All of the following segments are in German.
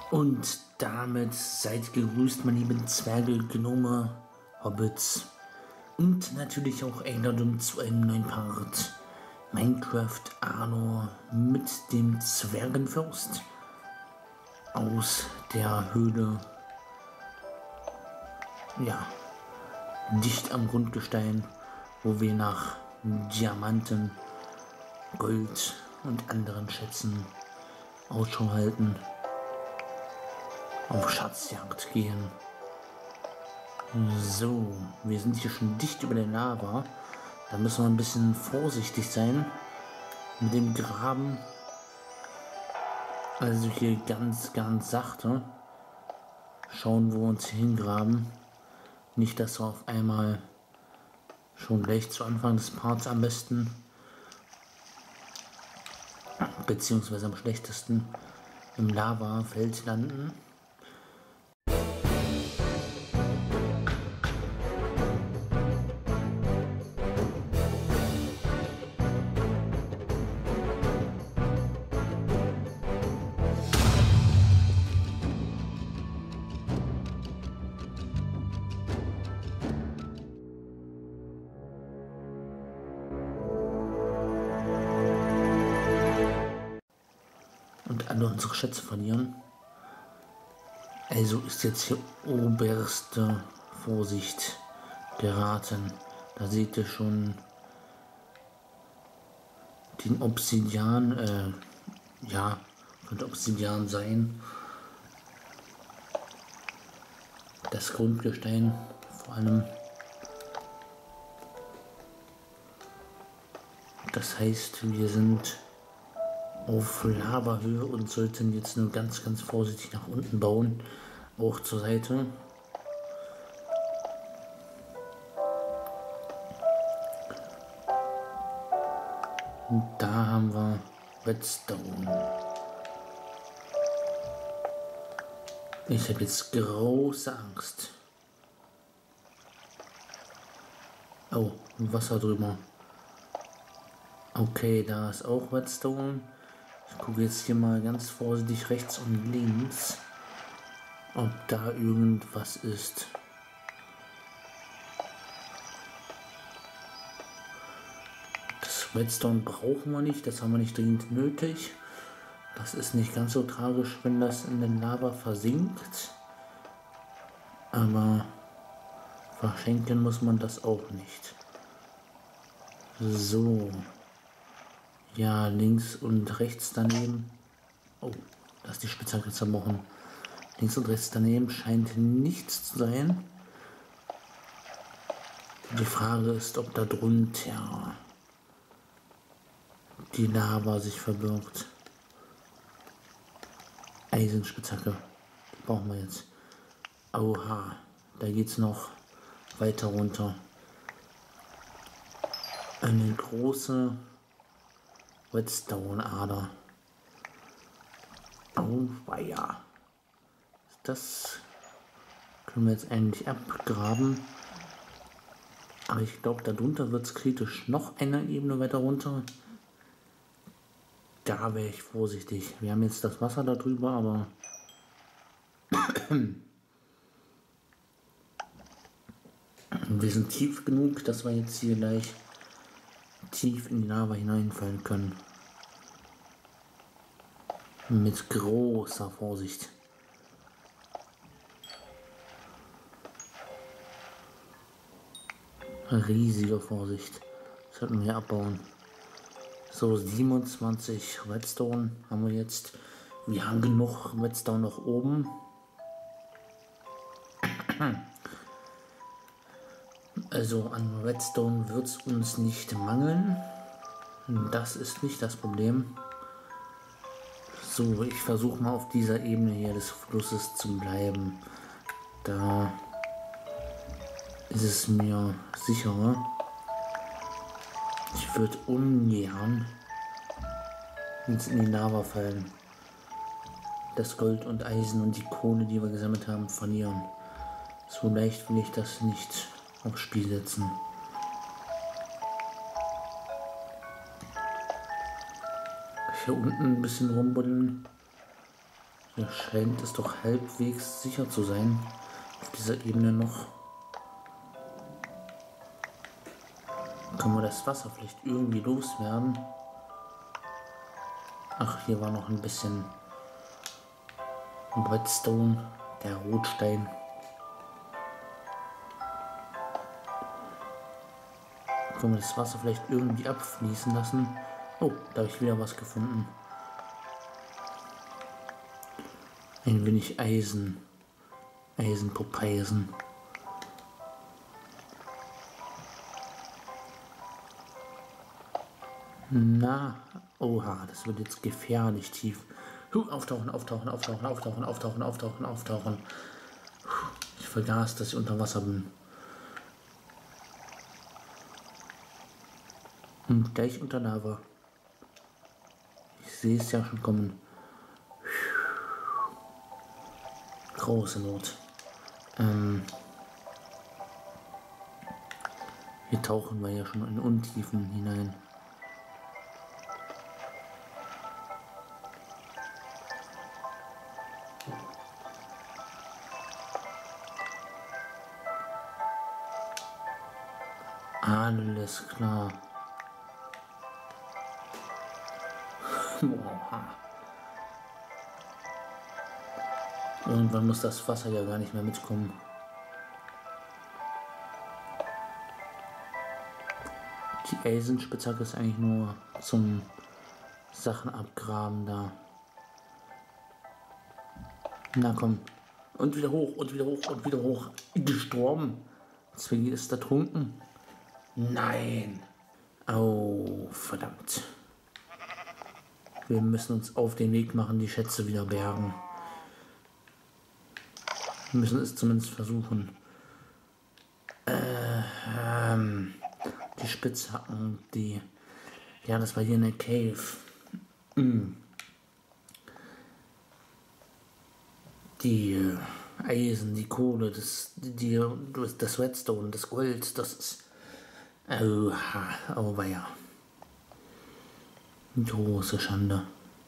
Und damit seid gegrüßt, meine lieben Zwerge, Gnome, Hobbits und natürlich auch Einladung zu einem neuen Part Minecraft Arno mit dem Zwergenfürst aus der Höhle, ja, dicht am Grundgestein, wo wir nach Diamanten, Gold und anderen Schätzen Ausschau halten, auf Schatzjagd gehen. So, wir sind hier schon dicht über der Lava. Da müssen wir ein bisschen vorsichtig sein mit dem Graben. Also hier ganz sachte schauen, wo wir uns hingraben. Nicht, dass wir auf einmal schon gleich zu Anfang des Parts am besten, beziehungsweise am schlechtesten, im Lavafeld landen. Und alle unsere Schätze verlieren. Also ist jetzt hier oberste Vorsicht geraten. Da seht ihr schon den Obsidian, ja, könnte Obsidian sein. Das Grundgestein vor allem. Das heißt, wir sind auf Lavahöhe und sollten jetzt nur ganz vorsichtig nach unten bauen, auch zur Seite. Und da haben wir Redstone. Ich habe jetzt große Angst. Oh, Wasser drüber. Okay, da ist auch Redstone. Ich gucke jetzt hier mal ganz vorsichtig rechts und links, ob da irgendwas ist. Das Redstone brauchen wir nicht, das haben wir nicht dringend nötig. Das ist nicht ganz so tragisch, wenn das in den Lava versinkt. Aber verschenken muss man das auch nicht. So. Ja, links und rechts daneben. Oh, da ist die Spitzhacke zerbrochen. Links und rechts daneben scheint nichts zu sein. Die Frage ist, ob da drunter die Lava sich verbirgt. Eisenspitzhacke. Die brauchen wir jetzt. Oha, da geht's noch weiter runter. Eine große Redstone-Ader. Oh, weia. Das können wir jetzt eigentlich abgraben. Aber ich glaube, darunter wird es kritisch. Noch eine Ebene weiter runter. Da wäre ich vorsichtig. Wir haben jetzt das Wasser da drüber, aber wir sind tief genug, dass wir jetzt hier gleich tief in die Lava hineinfallen können. Mit großer Vorsicht. Riesige Vorsicht. Das sollten wir abbauen. So, 27 Redstone haben wir jetzt. Wir haben genug Redstone noch oben. Also an Redstone wird es uns nicht mangeln. Das ist nicht das Problem. So, ich versuche mal auf dieser Ebene hier des Flusses zu bleiben. Da ist es mir sicherer. Ich würde ungern jetzt in die Lava fallen. Das Gold und Eisen und die Kohle, die wir gesammelt haben, verlieren. So leicht will ich das nicht aufs Spiel setzen. Hier unten ein bisschen rumbuddeln. Hier scheint es doch halbwegs sicher zu sein. Auf dieser Ebene noch. Können wir das Wasser vielleicht irgendwie loswerden? Ach, hier war noch ein bisschen Redstone, der Rotstein. Können wir das Wasser vielleicht irgendwie abfließen lassen? Oh, da habe ich wieder was gefunden. Ein wenig Eisen. Eisenpopeisen. Na, oha, das wird jetzt gefährlich tief. Auftauchen. Ich vergaß, dass ich unter Wasser bin. Und gleich unter Lava. Ich sehe es ja schon kommen. Große Not. Hier tauchen wir ja schon in Untiefen hinein. Alles klar. Irgendwann muss das Wasser ja gar nicht mehr mitkommen. Die Eisenspitzhacke ist eigentlich nur zum Sachen abgraben da. Na komm. Und wieder hoch. Gestorben. Zwingi ist ertrunken. Nein. Oh, verdammt. Wir müssen uns auf den Weg machen, die Schätze wieder bergen. Wir müssen es zumindest versuchen. Die Spitzhacken, die... Ja, das war hier in der Cave. Die Eisen, die Kohle, das Redstone, das Gold, das ist... Oh weia. Große Schande.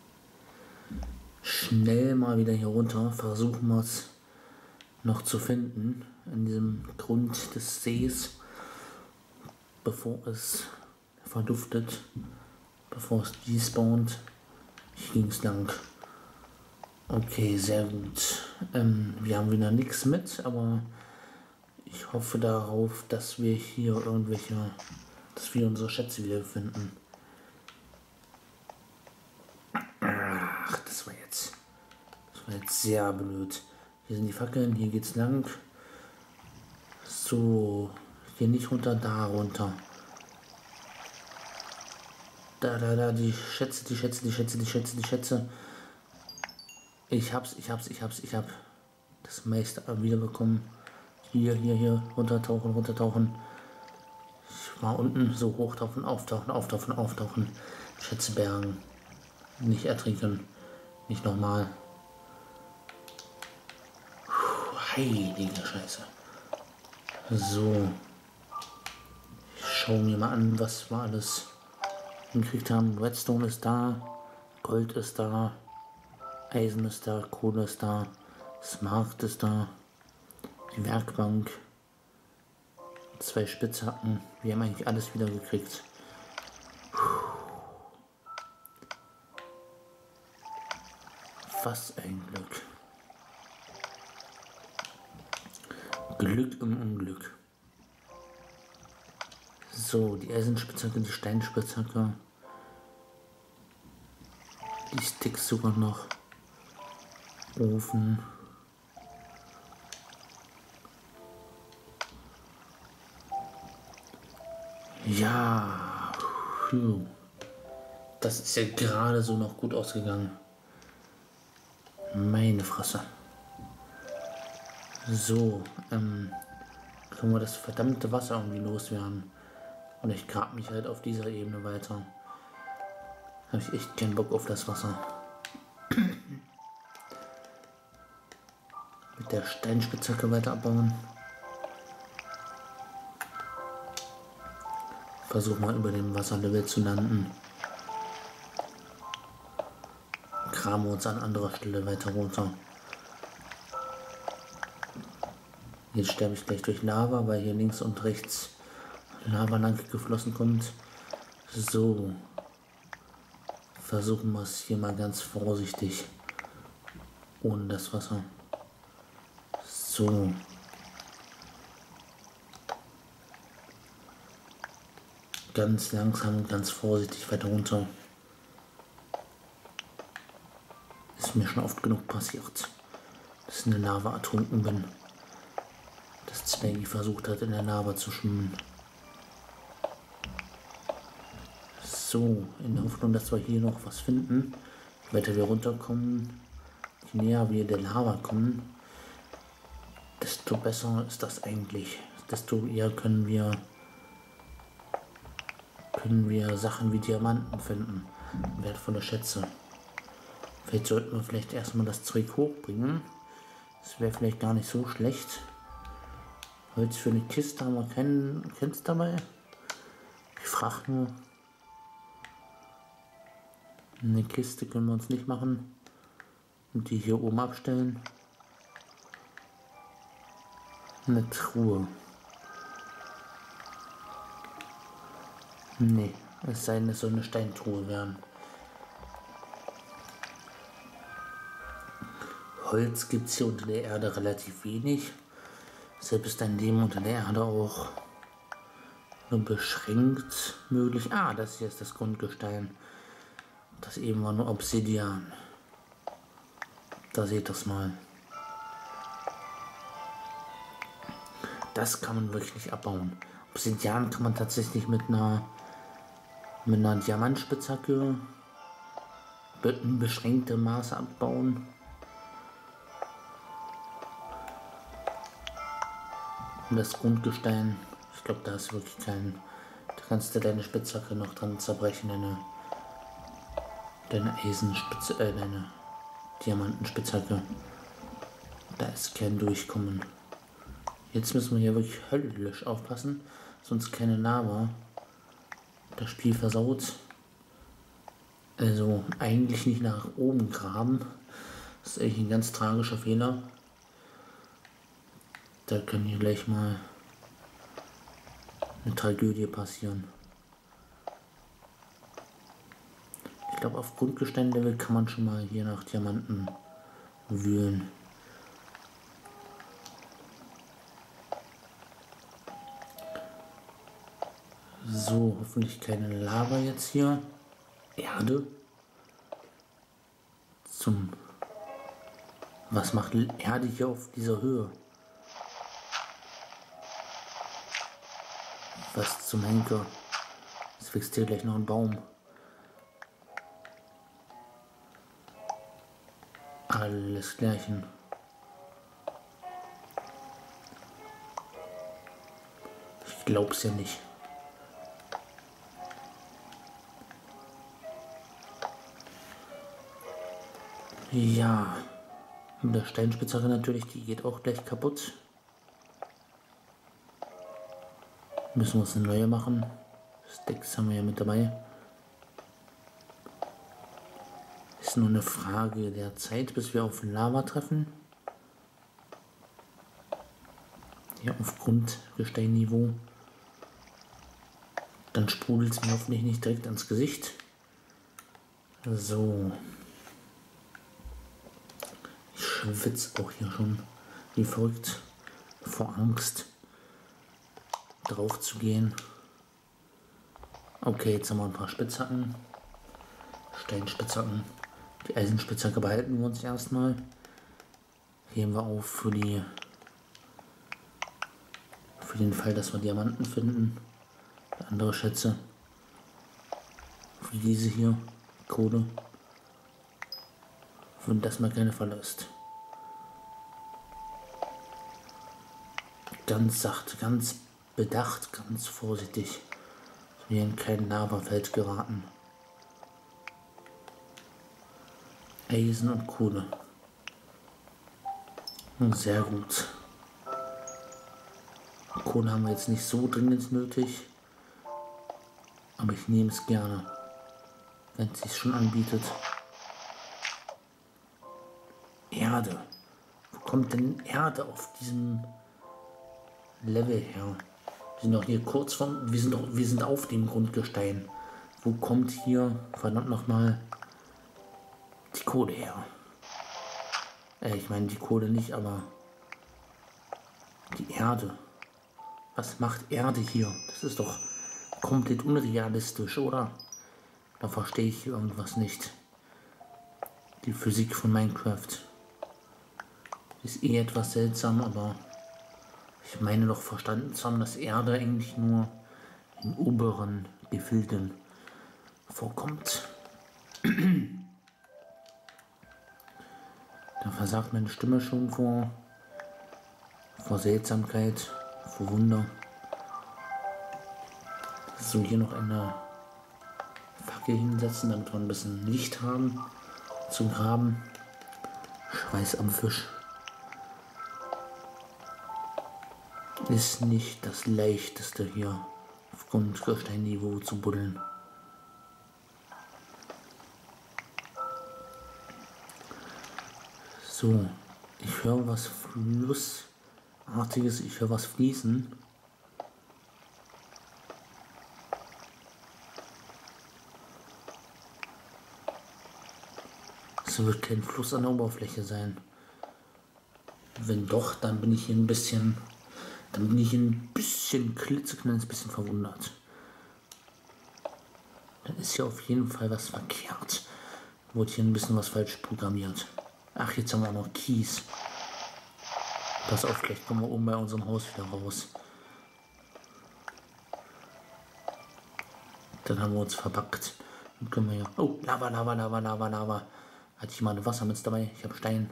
Schnell mal wieder hier runter. Versuchen wir es noch zu finden. In diesem Grund des Sees. Bevor es verduftet. Bevor es despawnt. Hier ging es lang. Okay, sehr gut. Wir haben wieder nichts mit, aber ich hoffe darauf, dass wir hier dass wir unsere Schätze wieder finden. Ach, das war jetzt sehr blöd. Hier sind die Fackeln, hier geht's lang. So, hier nicht runter, da runter. Da, die Schätze. Ich hab das meiste wiederbekommen. Hier, runtertauchen. Ich war unten, so hochtauchen, auftauchen. Schätze bergen. Nicht ertrinken. Nicht nochmal. Heilige Scheiße. So. Ich schau mir mal an, was wir alles gekriegt haben. Redstone ist da. Gold ist da. Eisen ist da. Kohle ist da. Smart ist da. Die Werkbank. 2 Spitzhacken. Wir haben eigentlich alles wieder gekriegt. Was ein Glück. Glück im Unglück. So, die Eisenspitzhacke, die Steinspitzhacke. Die Sticks sogar noch. Ofen. Ja. Das ist ja gerade so noch gut ausgegangen. Meine Fresse. So, können wir das verdammte Wasser irgendwie loswerden. Und ich grab mich halt auf dieser Ebene weiter. Habe ich echt keinen Bock auf das Wasser. Mit der Steinspitzhacke weiter abbauen. Versuch mal über dem Wasserlevel zu landen. graben wir uns an anderer Stelle weiter runter. Jetzt sterbe ich gleich durch Lava, weil hier links und rechts Lava lang geflossen kommt. So. Versuchen wir es hier mal ganz vorsichtig. Ohne das Wasser. So. Ganz langsam und ganz vorsichtig weiter runter. Ist mir schon oft genug passiert, dass ich in der Lava ertrunken bin. Dass Zwängi versucht hat, in der Lava zu schwimmen. So, in der Hoffnung, dass wir hier noch was finden. Je weiter wir runterkommen, je näher wir der Lava kommen, desto besser ist das eigentlich. Desto eher können wir Sachen wie Diamanten finden. Wertvolle Schätze. Vielleicht sollten wir vielleicht erstmal das Zeug hochbringen. Das wäre vielleicht gar nicht so schlecht. Holz für eine Kiste haben wir keinen dabei. Ich frage nur. Eine Kiste können wir uns nicht machen. Und die hier oben abstellen. Eine Truhe. Nee, es sei denn, es soll eine Steintruhe werden. Holz gibt es hier unter der Erde relativ wenig. Selbst ein Leben unter der Erde auch nur beschränkt möglich. Ah, das hier ist das Grundgestein. Das eben war nur Obsidian. Da seht ihr das mal. Das kann man wirklich nicht abbauen. Obsidian kann man tatsächlich mit einer Diamantspitzhacke in beschränktem Maße abbauen. Und das Grundgestein, ich glaube, da ist wirklich kein. Da kannst du deine Spitzhacke noch dran zerbrechen, deine Diamantenspitzhacke. Da ist kein Durchkommen. Jetzt müssen wir hier wirklich höllisch aufpassen, sonst keine Lava das Spiel versaut. Also eigentlich nicht nach oben graben. Das ist eigentlich ein ganz tragischer Fehler. Da kann hier gleich mal eine Tragödie passieren. Ich glaube, auf Grundgesteinlevel kann man schon mal hier nach Diamanten wühlen. So, hoffentlich keine Lava jetzt hier. Erde. Was macht Erde hier auf dieser Höhe? Was zum Henker? Es wächst hier gleich noch ein Baum. Alles Klärchen. Ich glaub's ja nicht. Ja, mit der Steinspitzhacke natürlich, die geht auch gleich kaputt. Müssen wir uns eine neue machen. Sticks haben wir ja mit dabei. Ist nur eine Frage der Zeit, bis wir auf Lava treffen. Hier auf Grundgesteinniveau. Dann sprudelt es mir hoffentlich nicht direkt ans Gesicht. So. Ich schwitze auch hier schon wie verrückt vor Angst drauf zu gehen. Okay, jetzt haben wir ein paar Spitzhacken. Steinspitzhacken. Die Eisenspitzhacke behalten wir uns erstmal. Heben wir auf für den Fall, dass wir Diamanten finden. Andere Schätze. Für diese hier. Kohle. Und das mal keine Falle ist. Ganz sachte, ganz bedacht, ganz vorsichtig. Dass wir in kein Lavafeld geraten. Eisen und Kohle. Sehr gut. Kohle haben wir jetzt nicht so dringend nötig. Aber ich nehme es gerne, wenn es sich schon anbietet. Erde. Wo kommt denn Erde auf diesem Level her? Wir sind doch hier kurz vom... Wir sind auf dem Grundgestein. Wo kommt hier, verdammt nochmal, die Kohle her? Ich meine die Kohle nicht, aber die Erde. Was macht Erde hier? Das ist doch komplett unrealistisch, oder? Da verstehe ich irgendwas nicht. Die Physik von Minecraft ist eh etwas seltsam, aber ich meine doch verstanden zu haben, dass Erde eigentlich nur in oberen Gefilden vorkommt. Da versagt meine Stimme schon vor Seltsamkeit, vor Wunder. So, hier noch eine Fackel hinsetzen, damit wir ein bisschen Licht haben zum Graben. Schweiß am Fisch. Ist nicht das leichteste hier auf Grundgesteinniveau zu buddeln. So, ich höre was Flussartiges, ich höre was fließen. Es wird kein Fluss an der Oberfläche sein. Wenn doch, dann bin ich hier ein bisschen... klitzekleines bisschen verwundert. Dann ist hier auf jeden Fall was verkehrt. Wurde hier ein bisschen was falsch programmiert. Ach, jetzt haben wir auch noch Kies. Pass auf, gleich kommen wir oben bei unserem Haus wieder raus. Dann haben wir uns verbackt. Dann können wir ja... Oh, Lava. Hatte ich mal eine Wassermütze dabei? Ich habe Stein.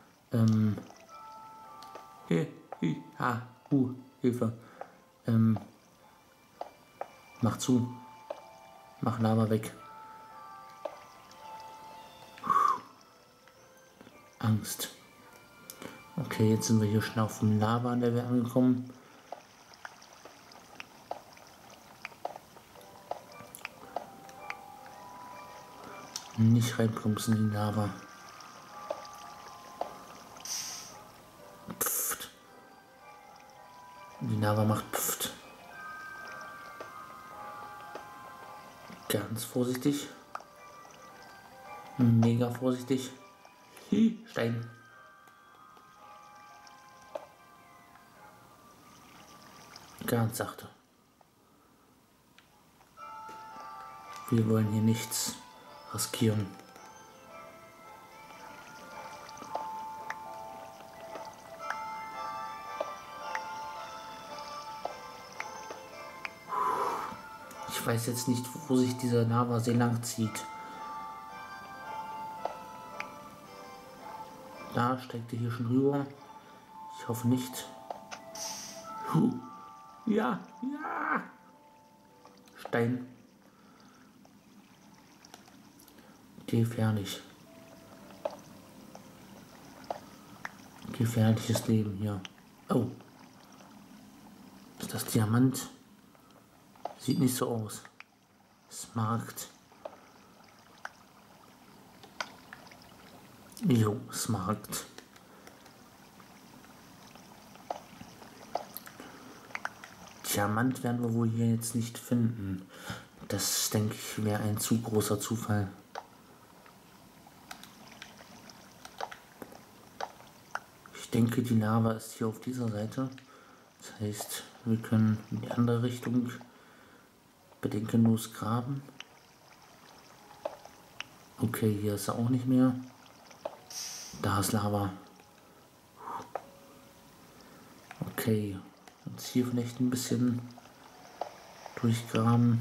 Hilfe. Mach zu. Mach Lava weg. Angst. Okay, jetzt sind wir hier schon auf dem Lava-Level angekommen. Nicht reinplumpsen in die Lava. Pfft. Die Lava macht Pfft. Ganz vorsichtig. Mega vorsichtig. Stein. Ganz sachte. Wir wollen hier nichts riskieren. Ich weiß jetzt nicht, wo sich dieser Lavasee lang zieht. Da steigt er hier schon rüber. Ich hoffe nicht. Ja. Stein. Gefährlich. Gefährliches Leben hier. Oh. Ist das Diamant? Sieht nicht so aus. Smaragd. Jo, Smaragd. Diamant werden wir wohl hier jetzt nicht finden. Das, denke ich, wäre ein zu großer Zufall. Ich denke, die Lava ist hier auf dieser Seite. Das heißt, wir können in die andere Richtung bedenkenlos graben. Okay, hier ist er auch nicht mehr. Da ist Lava. Okay, jetzt hier vielleicht ein bisschen durchgraben.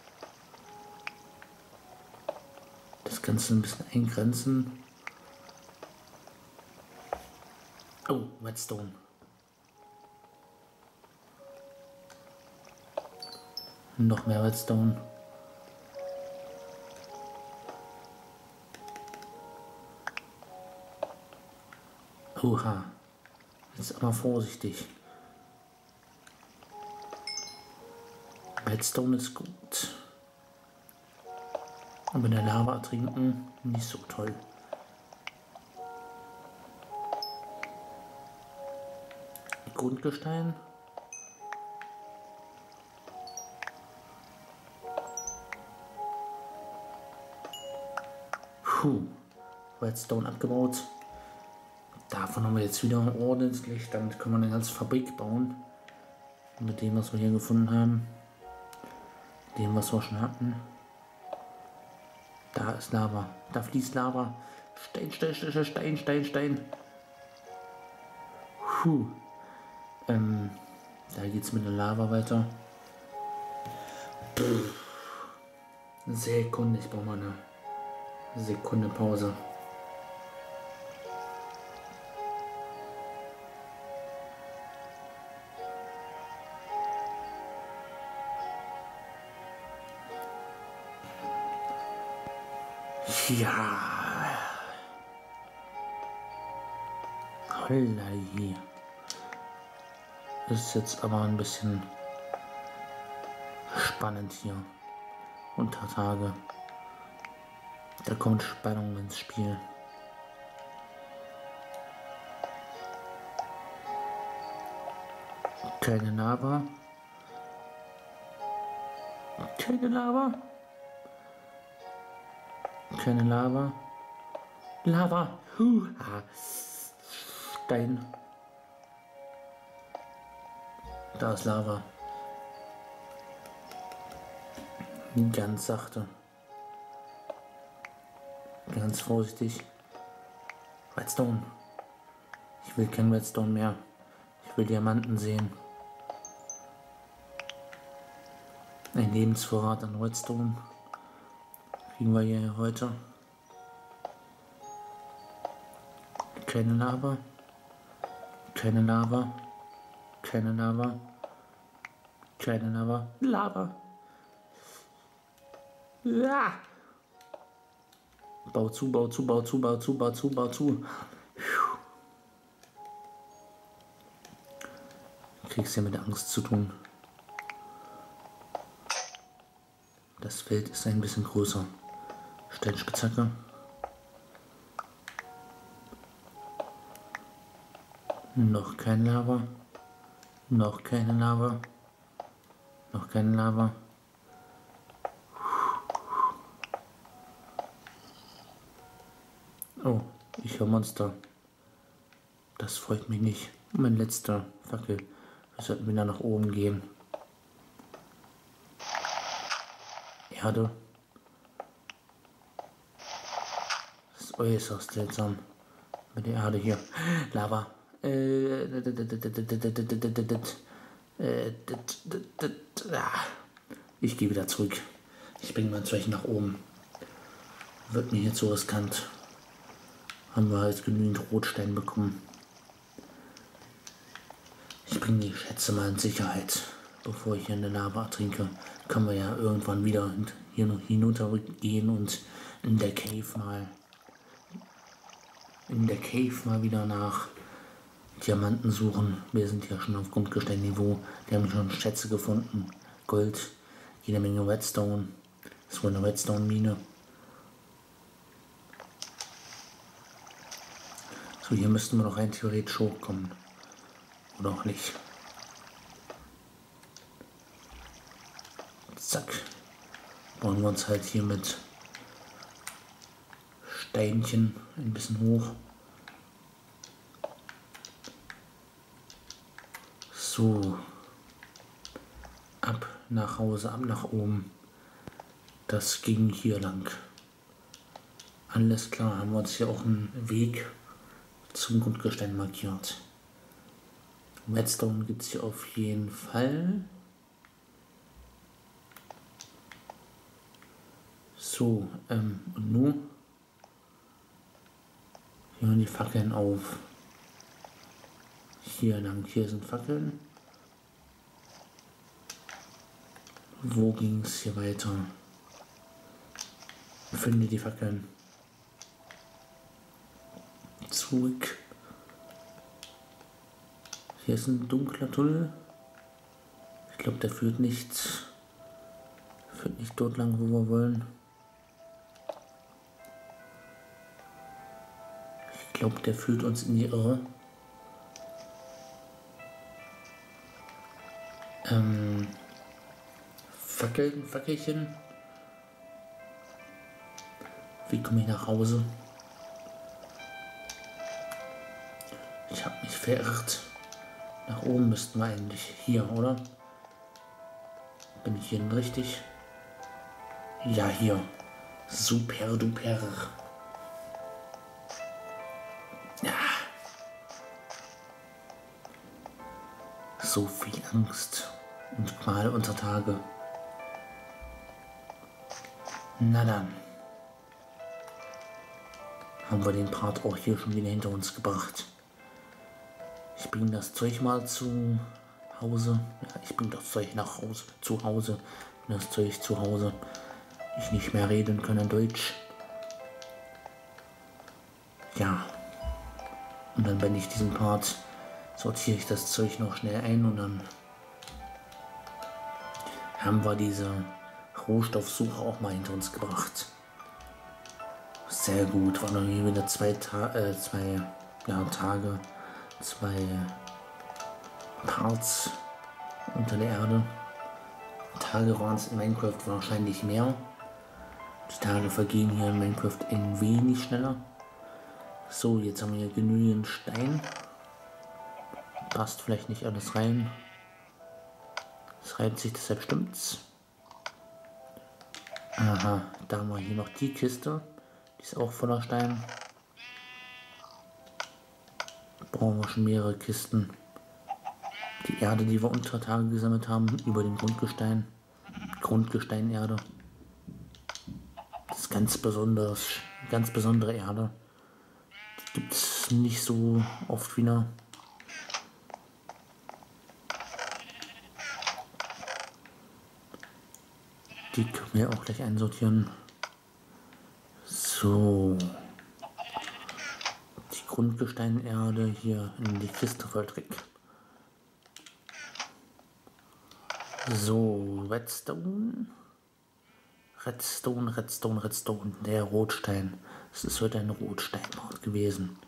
Das Ganze ein bisschen eingrenzen. Oh, Redstone. Noch mehr Redstone. Oha. Jetzt aber vorsichtig. Redstone ist gut. Aber in der Lava trinken nicht so toll. Grundgestein. Puh, Redstone abgebaut. Davon haben wir jetzt wieder ordentlich. Damit können wir eine ganze Fabrik bauen. Mit dem, was wir hier gefunden haben. Dem, was wir schon hatten. Da ist Lava. Da fließt Lava. Stein, Stein, Stein, Stein, Stein, Stein. Puh. Da geht's mit der Lava weiter. Sekunde, ich brauche mal eine Sekunde Pause. Ja. Holla je. Ist jetzt aber ein bisschen spannend hier. Unter Tage. Da kommt Spannung ins Spiel. Keine Lava. Keine Lava. Keine Lava. Lava. Stein. Da ist Lava. Ganz sachte. Ganz vorsichtig. Redstone. Ich will kein Redstone mehr. Ich will Diamanten sehen. Ein Lebensvorrat an Redstone. Kriegen wir hier heute. Keine Lava. Keine Lava. Keine Lava. Keine Lava. Lava. Ja. Bau zu, bau zu, bau zu, bau zu, bau zu, bau zu. Kriegst ja mit Angst zu tun. Das Feld ist ein bisschen größer. Steinspitzhacke. Noch kein Lava. Noch keine Lava. Noch keine Lava. Oh, ich höre Monster. Das freut mich nicht. Mein letzter Fackel. Wir sollten wieder nach oben gehen. Erde. Das ist äußerst seltsam. Mit der Erde hier. Lava. Ich gehe wieder zurück. Ich bringe mein Zeug nach oben. Wird mir hier zu riskant. Haben wir halt genügend Rotstein bekommen. Ich bringe die Schätze mal in Sicherheit, bevor ich hier in der Lava trinke. Können wir ja irgendwann wieder hier noch hinuntergehen und in der Cave mal wieder nach Diamanten suchen. Wir sind ja schon auf Grundgesteinniveau. Die haben schon Schätze gefunden. Gold, jede Menge Redstone. Das ist wohl eine Redstone-Mine. So, hier müssten wir doch rein theoretisch hochkommen. Oder auch nicht. Zack. Bauen wir uns halt hier mit Steinchen ein bisschen hoch. So. Ab nach Hause, ab nach oben. Das ging hier lang. Alles klar, haben wir uns hier auch einen Weg zum Grundgestein markiert. Redstone gibt es hier auf jeden Fall. So, und nun hier hören die Fackeln auf. Hier lang, hier sind Fackeln. Wo ging es hier weiter? Finde die Fackeln. Zurück. Hier ist ein dunkler Tunnel. Ich glaube, der führt nicht dort lang, wo wir wollen. Ich glaube, der führt uns in die Irre. Fackelchen. Wie komme ich nach Hause? Ich habe mich verirrt. Nach oben müssten wir eigentlich hier, oder? Bin ich hier richtig? Ja, hier. Super duper. Ja. So viel Angst und Qual unter Tage. Na dann. Haben wir den Part auch hier schon wieder hinter uns gebracht. Ich bringe das Zeug mal zu Hause. Ja, ich bringe das Zeug nach Hause. Zu Hause. Das Zeug zu Hause. Ich nicht mehr reden können Deutsch. Ja. Und dann bin ich diesen Part, sortiere ich das Zeug noch schnell ein und dann haben wir diese Rohstoffsuche auch mal hinter uns gebracht. Sehr gut, waren dann hier wieder zwei Tage, zwei Parts unter der Erde. Tage waren es in Minecraft wahrscheinlich mehr. Die Tage vergehen hier in Minecraft ein wenig schneller. So, jetzt haben wir hier genügend Stein. Passt vielleicht nicht alles rein. Es reibt sich, deshalb stimmt's. Aha, da haben wir hier noch die Kiste. Die ist auch voller Stein. Brauchen wir schon mehrere Kisten. Die Erde, die wir unter Tage gesammelt haben, über dem Grundgesteinerde. Das ist ganz besondere Erde. Die gibt es nicht so oft wieder. Die können wir auch gleich einsortieren. So. Die Grundgesteinerde hier in die Kiste vollträgt. So, Redstone. Der Rotstein. Es ist heute ein Rotsteinpart gewesen.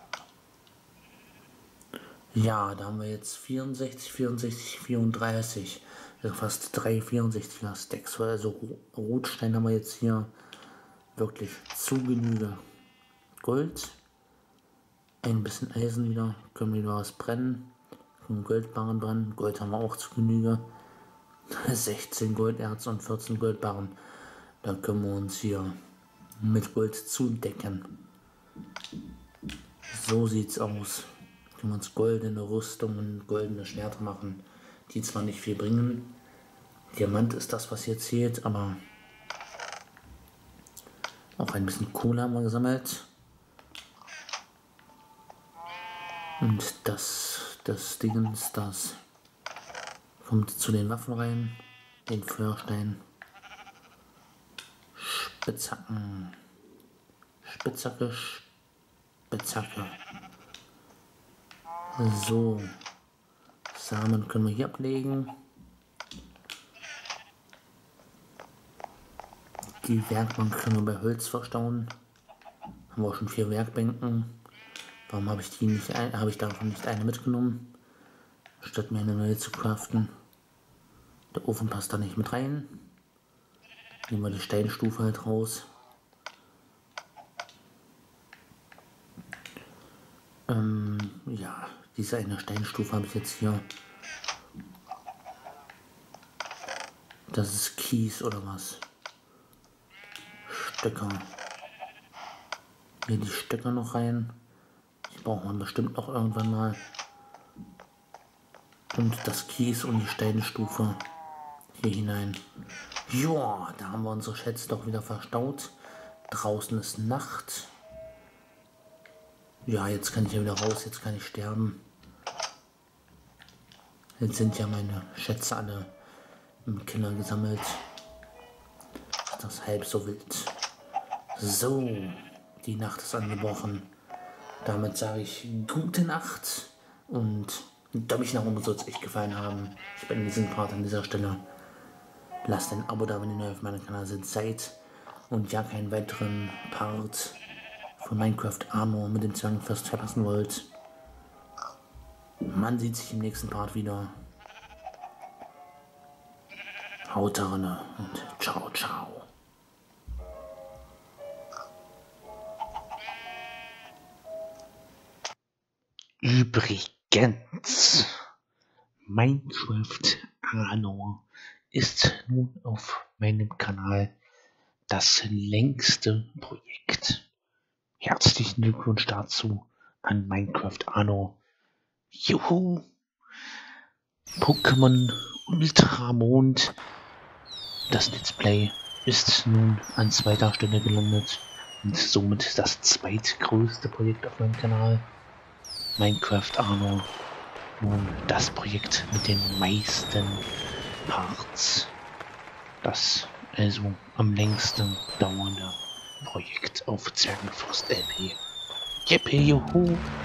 Ja, da haben wir jetzt 64, 34. Also fast 3 64er Stacks. Also Rotstein haben wir jetzt hier wirklich zu Genüge. Gold. Ein bisschen Eisen wieder. Können wir wieder was brennen. Können Goldbarren brennen. Gold haben wir auch zu Genüge. 16 Golderz und 14 Goldbarren. Da können wir uns hier mit Gold zudecken. So sieht's aus. Können wir uns goldene Rüstungen, goldene Schwerter machen, die zwar nicht viel bringen. Diamant ist das, was hier zählt, aber auch ein bisschen Kohle haben wir gesammelt. Und das Dingens, das kommt zu den Waffen rein. Den Feuerstein. Spitzhacken. Spitzhacke. So. Samen können wir hier ablegen. Die Werkbank können wir bei Holz verstauen. Haben wir auch schon 4 Werkbänken. Warum habe ich davon nicht eine mitgenommen, statt mir eine neue zu craften? Der Ofen passt da nicht mit rein. Nehmen wir die Steinstufe halt raus. Ja, diese eine Steinstufe habe ich jetzt hier. Das ist Kies oder was? Stöcker. Hier die Stöcker noch rein. Die braucht man bestimmt noch irgendwann mal. Und das Kies und die Steinstufe hier hinein. Joa, da haben wir unsere Schätze doch wieder verstaut. Draußen ist Nacht. Ja, jetzt kann ich ja wieder raus, jetzt kann ich sterben. Jetzt sind ja meine Schätze alle im Keller gesammelt. Ist das halb so wild. So, die Nacht ist angebrochen. Damit sage ich gute Nacht und da mich nach oben soll es echt gefallen haben. Ich bin in diesem Part an dieser Stelle. Lasst ein Abo da, wenn ihr neu auf meinem Kanal seid und ja keinen weiteren Part von Minecraft Armor mit dem Zwergenfest verpassen wollt. Man sieht sich im nächsten Part wieder. Haut rein und ciao, ciao. Übrigens, Minecraft Anno ist nun auf meinem Kanal das längste Projekt. Herzlichen Glückwunsch dazu an Minecraft Anno. Juhu! Pokémon Ultramond. Das Let's Play ist nun an zweiter Stelle gelandet und somit das zweitgrößte Projekt auf meinem Kanal. Minecraft Anno, nun das Projekt mit den meisten Parts. Das also am längsten dauernde Projekt auf Zwergenfürst LP. Yippie, juhu!